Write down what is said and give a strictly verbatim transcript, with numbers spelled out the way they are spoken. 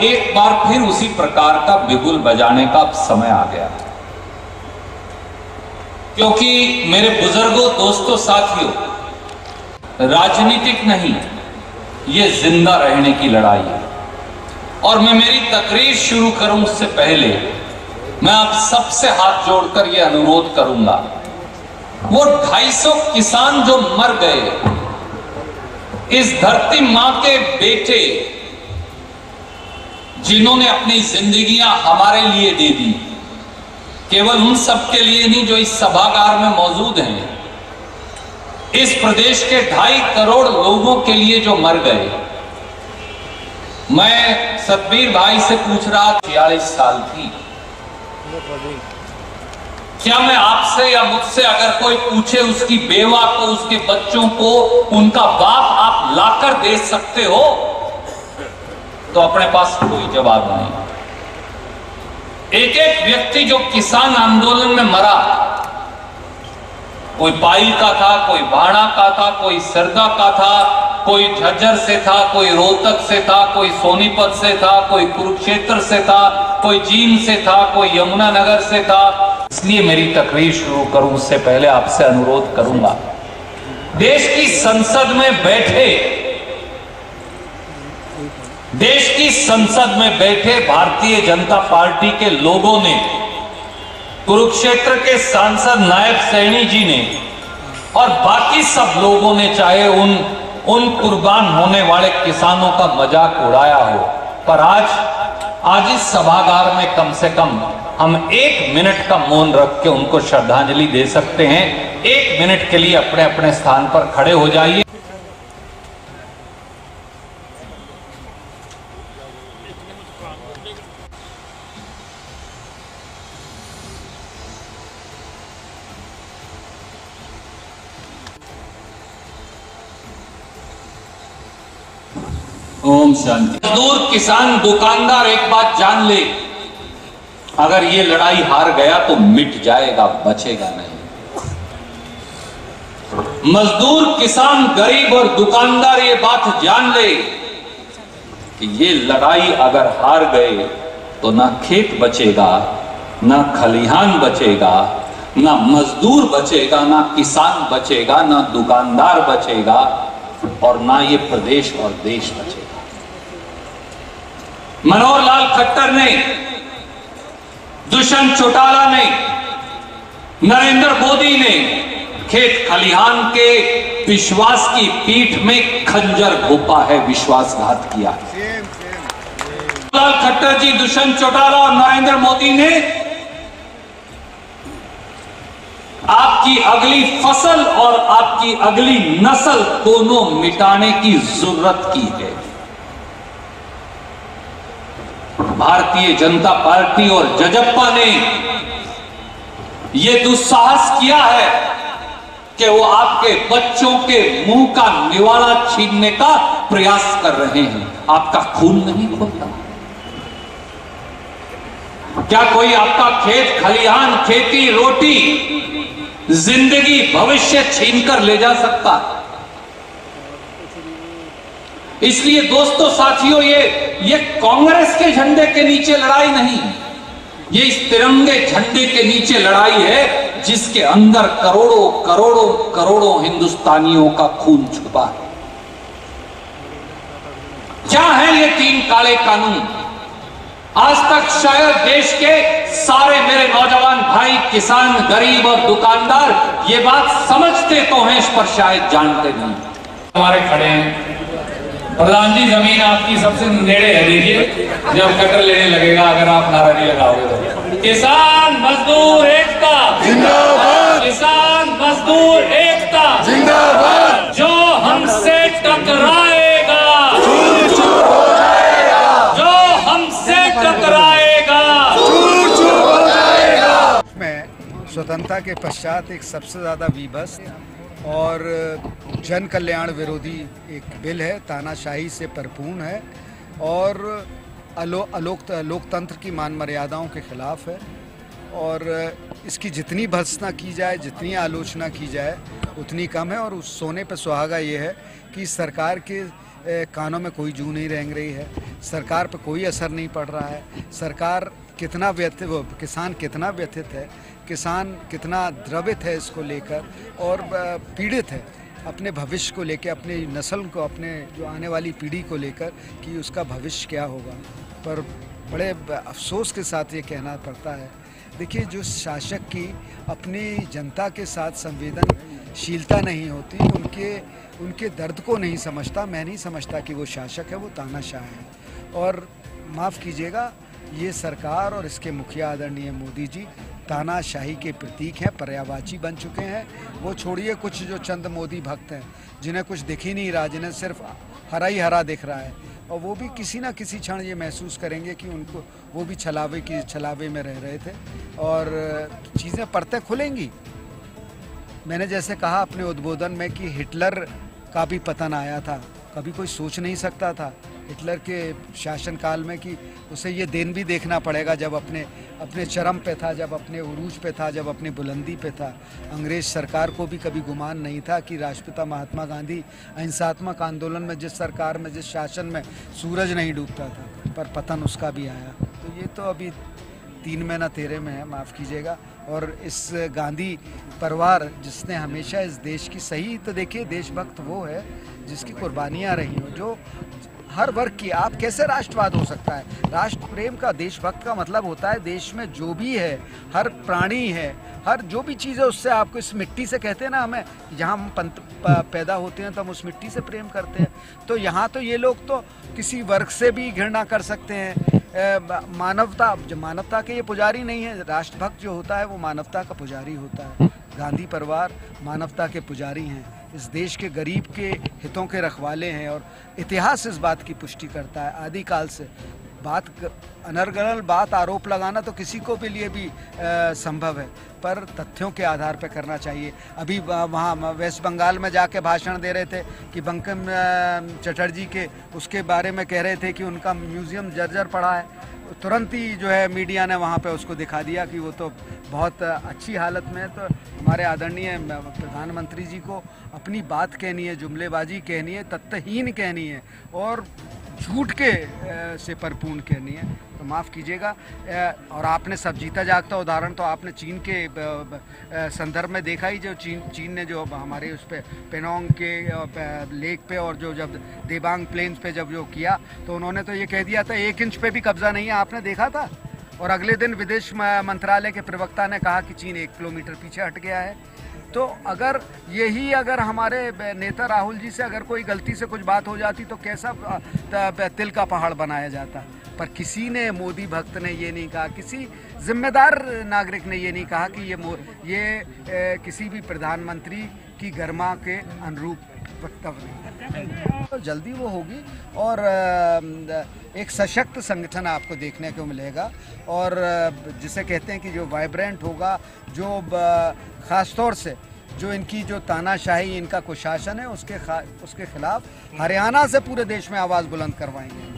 एक बार फिर उसी प्रकार का बिगुल बजाने का समय आ गया, क्योंकि मेरे बुजुर्गों, दोस्तों, साथियों, राजनीतिक नहीं, ये जिंदा रहने की लड़ाई है। और मैं मेरी तकरीर शुरू करूं उससे पहले मैं आप सबसे हाथ जोड़कर यह अनुरोध करूंगा, वो ढाई सौ किसान जो मर गए, इस धरती मां के बेटे जिन्होंने अपनी जिंदगियां हमारे लिए दे दी, केवल उन सब के लिए नहीं जो इस सभागार में मौजूद हैं, इस प्रदेश के ढाई करोड़ लोगों के लिए जो मर गए। मैं सतबीर भाई से पूछ रहा, छियालीस साल थी, क्या मैं आपसे या मुझसे अगर कोई पूछे उसकी बेवा को, उसके बच्चों को उनका बाप आप लाकर दे सकते हो, तो अपने पास कोई जवाब नहीं। एक एक व्यक्ति जो किसान आंदोलन में मरा, कोई पाइल का था, कोई भाड़ा का था, कोई सरदा का था, कोई झज्जर से था, कोई रोहतक से था, कोई सोनीपत से था, कोई कुरुक्षेत्र से था, कोई जींद से था, कोई यमुनानगर से था। इसलिए मेरी तकरीर शुरू करूं उससे पहले आपसे अनुरोध करूंगा, देश की संसद में बैठे देश की संसद में बैठे भारतीय जनता पार्टी के लोगों ने, कुरुक्षेत्र के सांसद नायब सैनी जी ने और बाकी सब लोगों ने, चाहे उन उन कुर्बान होने वाले किसानों का मजाक उड़ाया हो, पर आज आज इस सभागार में कम से कम हम एक मिनट का मौन रख के उनको श्रद्धांजलि दे सकते हैं। एक मिनट के लिए अपने अपने स्थान पर खड़े हो जाइए। ओम शांति। मजदूर, किसान, दुकानदार एक बात जान ले, अगर ये लड़ाई हार गया तो मिट जाएगा, बचेगा नहीं। मजदूर, किसान, गरीब और दुकानदार ये बात जान ले कि ये लड़ाई अगर हार गए तो ना खेत बचेगा, ना खलिहान बचेगा, ना मजदूर बचेगा, ना किसान बचेगा, ना दुकानदार बचेगा, और ना ये प्रदेश और देश बचेगा। मनोहर लाल खट्टर ने, दुष्यंत चौटाला ने, नरेंद्र मोदी ने खेत खलिहान के विश्वास की पीठ में खंजर घोपा है, विश्वासघात किया। लाल खट्टर जी, दुष्यंत चौटाला और नरेंद्र मोदी ने आपकी अगली फसल और आपकी अगली नस्ल दोनों मिटाने की जरूरत की है। भारतीय जनता पार्टी और जजप्पा ने यह दुस्साहस किया है कि वो आपके बच्चों के मुंह का निवाला छीनने का प्रयास कर रहे हैं। आपका खून नहीं खोलता क्या? कोई आपका खेत खलिहान, खेती, रोटी, जिंदगी, भविष्य छीनकर ले जा सकता है? इसलिए दोस्तों, साथियों, ये ये कांग्रेस के झंडे के नीचे लड़ाई नहीं, ये इस तिरंगे झंडे के नीचे लड़ाई है जिसके अंदर करोड़ों करोड़ों करोड़ों हिंदुस्तानियों का खून छुपा है। क्या है ये तीन काले कानून? आज तक शायद देश के सारे मेरे नौजवान भाई, किसान, गरीब और दुकानदार ये बात समझते तो हैं, इस पर शायद जानते नहीं। हमारे खड़े हैं प्रधान जी, जमीन आपकी सबसे नेड़े है, दीजिए, जब कटर लेने लगेगा अगर आप नारा नहीं लगाओगे तो। किसान मजदूर एकता जिंदाबाद, किसान मजदूर एकता जिंदाबाद। जो हमसे टकराएगा चूर चूर हो जाएगा, जो हमसे टकराएगा चूर चूर हो जाएगा। में स्वतंत्रता के पश्चात एक सबसे ज्यादा विभत्स और जन कल्याण विरोधी एक बिल है, तानाशाही से परिपूर्ण है और अलो अलोक लोकतंत्र की मान मर्यादाओं के खिलाफ है। और इसकी जितनी भर्त्सना की जाए, जितनी आलोचना की जाए, उतनी कम है। और उस सोने पर सुहागा ये है कि सरकार के कानों में कोई जू नहीं रेंग रही है, सरकार पर कोई असर नहीं पड़ रहा है। सरकार कितना व्यथित, वो किसान कितना व्यथित है, किसान कितना द्रवित है इसको लेकर और पीड़ित है अपने भविष्य को लेकर, अपनी नस्ल को, अपने जो आने वाली पीढ़ी को लेकर कि उसका भविष्य क्या होगा। पर बड़े अफसोस के साथ ये कहना पड़ता है, देखिए जो शासक की अपनी जनता के साथ संवेदनशीलता नहीं होती, उनके उनके दर्द को नहीं समझता, मैं नहीं समझता कि वो शासक है, वो तानाशाह है। और माफ़ कीजिएगा, ये सरकार और इसके मुखिया आदरणीय मोदी जी तानाशाही के प्रतीक हैं, पर्यायवाची बन चुके हैं। वो छोड़िए कुछ जो चंद मोदी भक्त हैं जिन्हें कुछ दिख ही नहीं रहा, जिन्हें सिर्फ हरा ही हरा दिख रहा है, और वो भी किसी ना किसी क्षण ये महसूस करेंगे कि उनको वो भी छलावे की छलावे में रह रहे थे और चीज़ें परतें खुलेंगी। मैंने जैसे कहा अपने उद्बोधन में कि हिटलर का भी पतन आया था, कभी कोई सोच नहीं सकता था हिटलर के शासनकाल में कि उसे ये दिन भी देखना पड़ेगा जब अपने अपने चरम पे था, जब अपने उरूज पे था, जब अपनी बुलंदी पे था। अंग्रेज सरकार को भी कभी गुमान नहीं था कि राष्ट्रपिता महात्मा गांधी अहिंसात्मक आंदोलन में, जिस सरकार में, जिस शासन में सूरज नहीं डूबता था, पर पतन उसका भी आया। तो ये तो अभी तीन में ना तेरह में है, माफ़ कीजिएगा। और इस गांधी परिवार जिसने हमेशा इस देश की, सही तो देखिए देशभक्त वो है जिसकी कुर्बानियाँ रही हो, जो हर वर्ग की। आप कैसे राष्ट्रवाद हो सकता है? राष्ट्र प्रेम का, देशभक्त का मतलब होता है देश में जो भी है, हर प्राणी है, हर जो भी चीज़ है उससे आपको, इस मिट्टी से कहते हैं ना हमें, जहाँ हम पंत पैदा होते हैं तो हम उस मिट्टी से प्रेम करते हैं। तो यहाँ तो ये लोग तो किसी वर्ग से भी घृणा कर सकते हैं। मानवता, जो मानवता के ये पुजारी नहीं है। राष्ट्रभक्त जो होता है वो मानवता का पुजारी होता है। गांधी परिवार मानवता के पुजारी हैं, इस देश के गरीब के हितों के रखवाले हैं और इतिहास इस बात की पुष्टि करता है आदिकाल से। बात अनर्गल बात आरोप लगाना तो किसी को भी लिए भी आ, संभव है, पर तथ्यों के आधार पर करना चाहिए। अभी वहाँ वेस्ट बंगाल में जाके भाषण दे रहे थे कि बंकिम चटर्जी के उसके बारे में कह रहे थे कि उनका म्यूज़ियम जर्जर पड़ा है। तुरंत ही जो है मीडिया ने वहाँ पे उसको दिखा दिया कि वो तो बहुत अच्छी हालत में है। तो हमारे आदरणीय प्रधानमंत्री जी को अपनी बात कहनी है, जुमलेबाजी कहनी है, तथ्यहीन कहनी है और झूठ के से परिपूर्ण कहनी है। तो माफ़ कीजिएगा। और आपने सब जीता जागता उदाहरण तो आपने चीन के संदर्भ में देखा ही, जो चीन चीन ने जो हमारे उस पर पेनोंग के लेक पे और जो जब देबांग प्लेन्स पे जब जो किया तो उन्होंने तो ये कह दिया था एक इंच पे भी कब्जा नहीं है, आपने देखा था। और अगले दिन विदेश मंत्रालय के प्रवक्ता ने कहा कि चीन एक किलोमीटर पीछे हट गया है। तो अगर यही अगर हमारे नेता राहुल जी से अगर कोई गलती से कुछ बात हो जाती तो कैसा तिल का पहाड़ बनाया जाता। पर किसी ने, मोदी भक्त ने ये नहीं कहा, किसी जिम्मेदार नागरिक ने ये नहीं कहा कि ये ये ए, किसी भी प्रधानमंत्री की गरिमा के अनुरूप वक्तव्य नहीं। तो जल्दी वो होगी और एक सशक्त संगठन आपको देखने को मिलेगा और जिसे कहते हैं कि जो वाइब्रेंट होगा, जो ख़ास तौर से जो इनकी जो तानाशाही, इनका कुशासन है, उसके उसके खिलाफ हरियाणा से पूरे देश में आवाज़ बुलंद करवाएंगे।